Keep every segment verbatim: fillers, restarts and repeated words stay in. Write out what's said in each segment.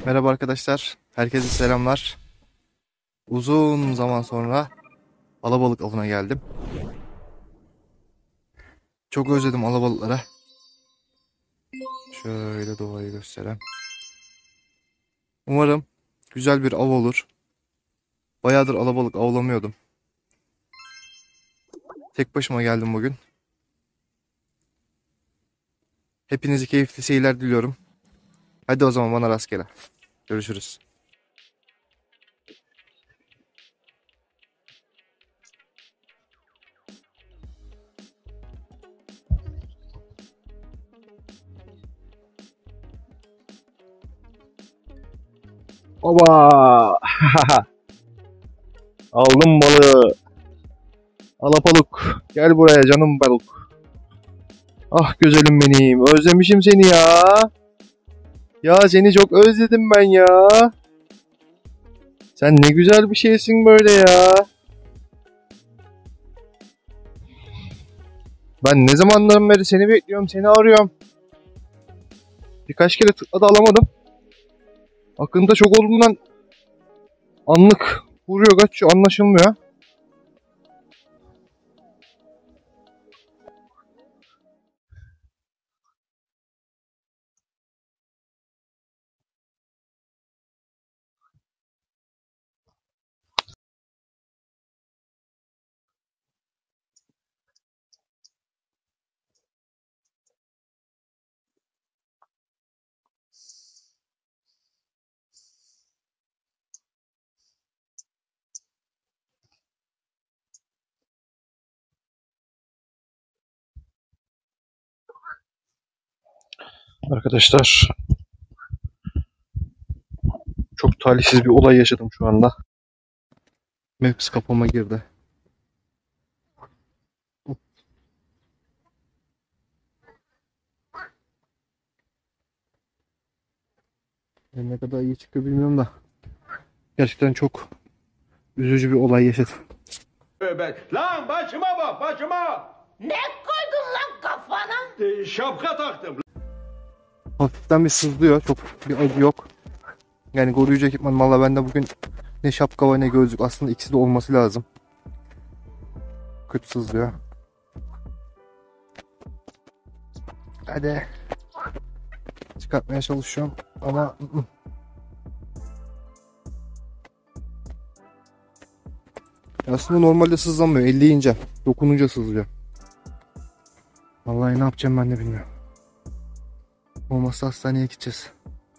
Merhaba arkadaşlar. Herkese selamlar. Uzun zaman sonra alabalık avına geldim. Çok özledim alabalıklara. Şöyle doğayı göstereyim. Umarım güzel bir av olur. Bayağıdır alabalık avlamıyordum. Tek başıma geldim bugün. Hepinize keyifli seyirler diliyorum. Hadi o zaman bana rastgele. Görüşürüz. Oba! Aldım balığı. Alapaluk. Gel buraya canım balık. Ah güzelim benim. Özlemişim seni ya. Ya seni çok özledim ben ya. Sen ne güzel bir şeysin böyle ya. Ben ne zamandan beri seni bekliyorum, seni arıyorum. Birkaç kere tıkladı alamadım. Akıntıda çok olduğundan anlık vuruyor, kaçıyor, anlaşılmıyor. Arkadaşlar, çok talihsiz bir olay yaşadım şu anda. Maps kapama girdi. Ne kadar iyi çıkıyor bilmiyorum da. Gerçekten çok üzücü bir olay yaşadım. Tövbe. Lan başıma bak başıma. Ne koydun lan kafana? Ee, şapka taktım. Hafiften bir sızlıyor. Çok bir acı yok. Yani koruyucu ekipman valla bende bugün ne şapka var ne gözlük. Aslında ikisi de olması lazım. Kötü sızlıyor. Hadi. Çıkartmaya çalışıyorum ama aslında normalde sızlamıyor. Elleyince, dokununca sızlıyor. Vallahi ne yapacağım ben de bilmiyorum. Olmazsa hastaneye gideceğiz.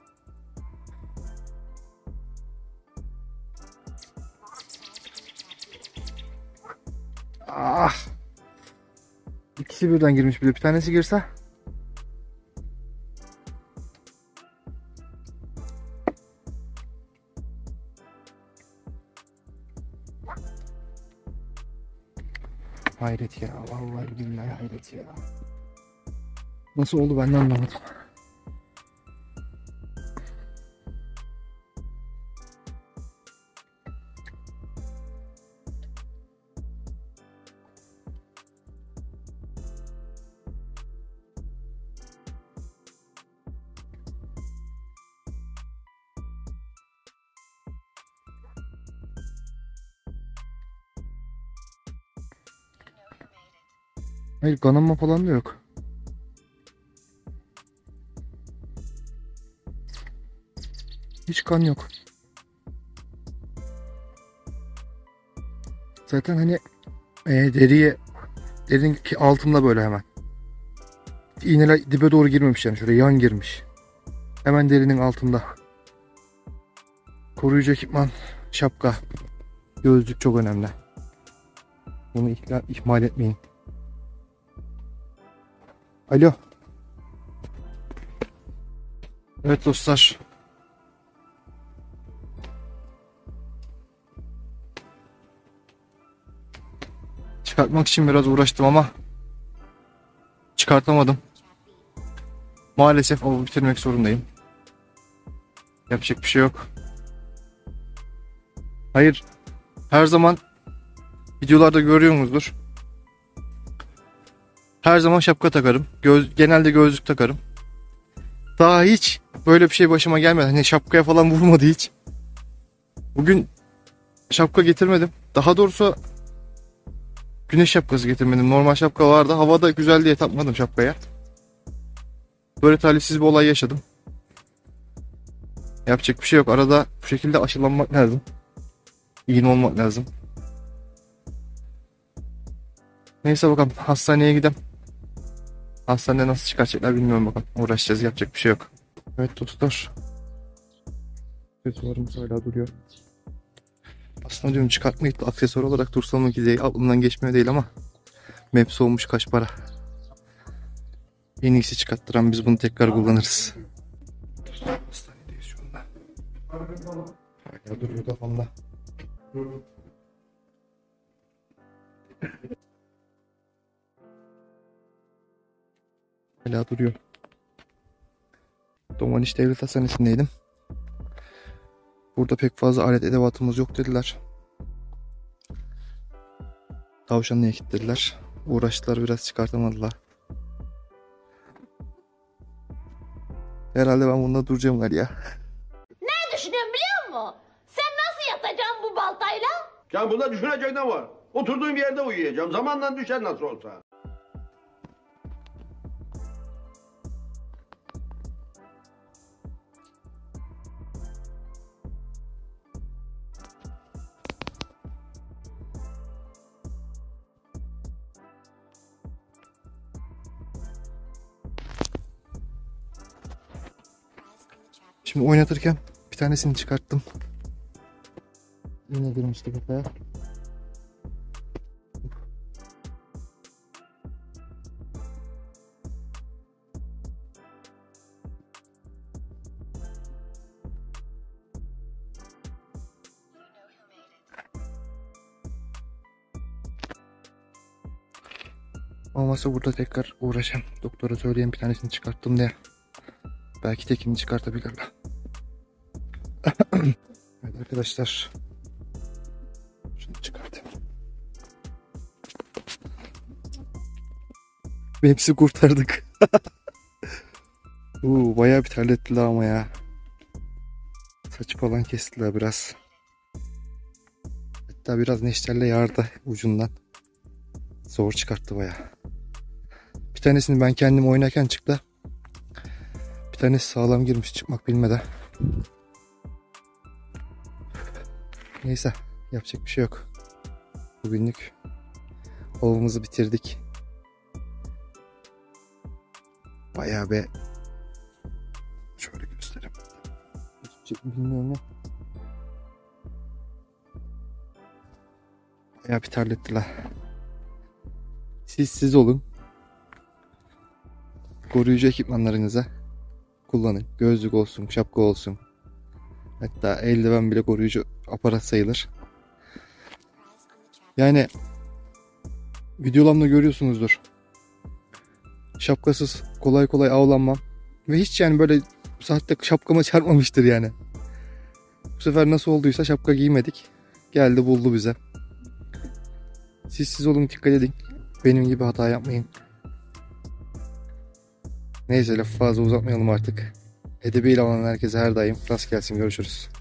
Ah. İkisi birden girmiş bile. Bir tanesi girse. Hayret ya. Vallahi billahi hayret ya. Nasıl oldu ben de anlamadım. Hayır, kanama falan da yok. Hiç kan yok. Zaten hani e, deriye derinin altında böyle hemen. İğneler dibe doğru girmemiş yani, şöyle yan girmiş. Hemen derinin altında. Koruyucu ekipman, şapka, gözlük çok önemli. Bunu ihmal, ihmal etmeyin. Alo. Evet dostlar. Çıkartmak için biraz uğraştım ama çıkartamadım. Maalesef avı bitirmek zorundayım. Yapacak bir şey yok. Hayır, her zaman videolarda görüyorsunuzdur. Her zaman şapka takarım. Göz, genelde gözlük takarım. Daha hiç böyle bir şey başıma gelmedi. Hani şapkaya falan vurmadı hiç. Bugün şapka getirmedim. Daha doğrusu güneş şapkası getirmedim. Normal şapka vardı. Hava da güzel diye takmadım şapkaya. Böyle talihsiz bir olay yaşadım. Yapacak bir şey yok. Arada bu şekilde aşılanmak lazım. İğne olmak lazım. Neyse bakalım. Hastaneye gidelim. Hastanede nasıl çıkaracaklar bilmiyorum bakalım. Uğraşacağız. Yapacak bir şey yok. Evet dostlar. Aksesuarımız hala duruyor. Aslında diyorum çıkartmayıp da aksesuar olarak dursam mı ki diye aklımdan geçmiyor değil ama Maps olmuş kaç para. En iyisi çıkarttıran biz bunu tekrar kullanırız. Dostlar hastanedeyiz şu anda. Hala duruyor kafamda. Hala duruyor. Domaniç Devlet Hastanesi'ndeydim. Burada pek fazla alet edevatımız yok dediler. Tavşanlı'ya kilitlediler. Uğraştılar biraz çıkartamadılar. Herhalde ben bunda duracağım var ya. Ne düşünüyorsun biliyor musun? Sen nasıl yatacaksın bu baltayla? Ya bunda düşünecek ne var? Oturduğum yerde uyuyacağım. Zamanla düşer nasıl olsa. Şimdi oynatırken bir tanesini çıkarttım. Yine girmişti kafaya. Olmazsa burada tekrar uğraşayım. Doktora söyleyeyim bir tanesini çıkarttım diye. Belki tekini çıkartabilirler. Evet arkadaşlar. Şunu çıkartayım. Hepsi kurtardık. Uuu bayağı bir terlettiler ama ya. Saçı falan kestiler biraz. Hatta biraz neşterle yardı ucundan. Zor çıkarttı bayağı. Bir tanesini ben kendim oynarken çıktı. Bir tanesi sağlam girmiş çıkmak bilmeden. Neyse yapacak bir şey yok. Bugünlük ovumuzu bitirdik. Bayağı be. Şöyle göstereyim. Hiç bilmiyorum ya. Bayağı bir terlettiler. Siz siz olun. Koruyucu ekipmanlarınıza kullanın. Gözlük olsun, şapka olsun. Hatta eldiven bile koruyucu aparat sayılır. Yani videolarımda görüyorsunuzdur. Şapkasız kolay kolay avlanmam. Ve hiç yani böyle saatte şapkama çarpmamıştır yani. Bu sefer nasıl olduysa şapka giymedik. Geldi buldu bize. Siz siz olun, dikkat edin. Benim gibi hata yapmayın. Neyse lafı fazla uzatmayalım artık. Edebiyle olan herkese her daim rast gelsin. Görüşürüz.